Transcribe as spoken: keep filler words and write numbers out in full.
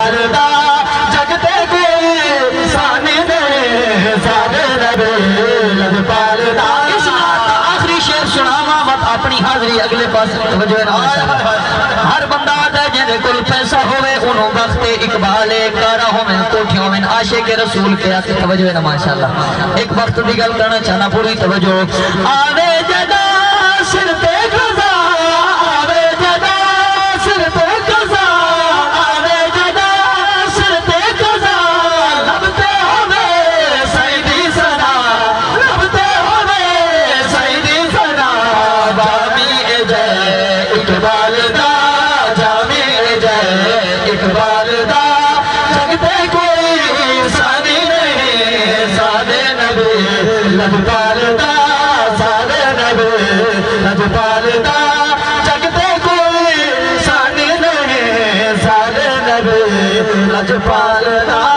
جگتے کوئی سانے دے سارے نبی لجپال دا آخری شعر سناوا مت اپنی حاضری اگلے پاس توجہ نہ ہر بندہ آتا ہے جنہیں کل پیسہ ہوئے انہوں وقت اقبال کارا ہوئے کوٹھی ہوئے عاشق رسول کے آتے توجہ نہ ماشاءاللہ ایک وقت دی گل کرنا چاہنا پوری توجہ آوے جدا سر تے گزا آوے جدا سر تے گزا آوے جدا سر تے گزا لبتے ہوئے سیدی سنا لبتے ہوئے سیدی سنا جامی جے اقبال دا جامی جے اقبال دا جگتے کوئی سانی نہیں سادے نبی لجپال دا سادے نبی لجپال دا جگتے کوئی سانی نہیں سادے نبی لجپال دا